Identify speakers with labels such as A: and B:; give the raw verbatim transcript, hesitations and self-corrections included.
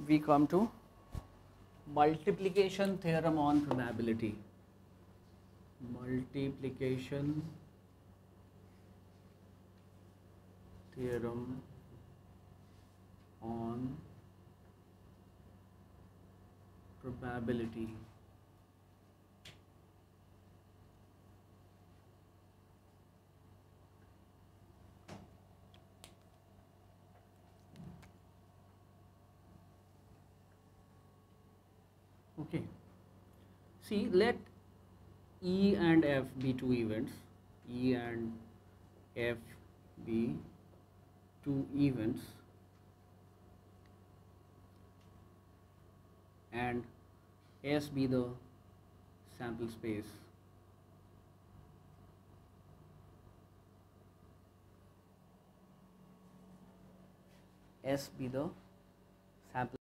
A: we come to multiplication theorem on probability. Multiplication theorem on probability. Okay. See, let E and F be two events. E and F be two events, and S be the sample space. S be the